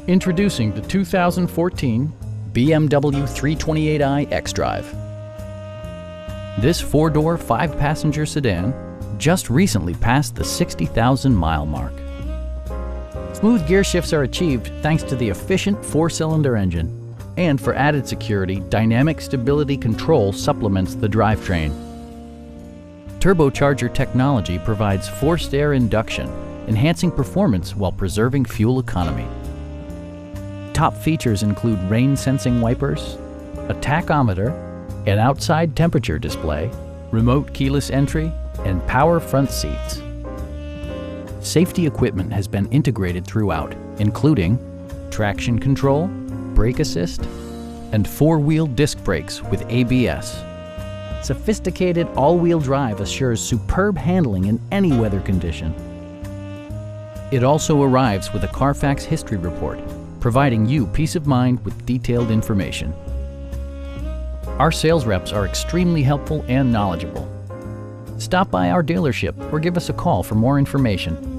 Introducing the 2014 BMW 328i xDrive. This four-door, five-passenger sedan just recently passed the 60,000-mile mark. Smooth gear shifts are achieved thanks to the efficient four-cylinder engine. And for added security, dynamic stability control supplements the drivetrain. Turbocharger technology provides forced air induction, enhancing performance while preserving fuel economy. Top features include rain-sensing wipers, a tachometer, an outside temperature display, remote keyless entry, and power front seats. Safety equipment has been integrated throughout, including traction control, brake assist, and four-wheel disc brakes with ABS. Sophisticated all-wheel drive assures superb handling in any weather condition. It also arrives with a Carfax history report, providing you peace of mind with detailed information. Our sales reps are extremely helpful and knowledgeable. Stop by our dealership or give us a call for more information.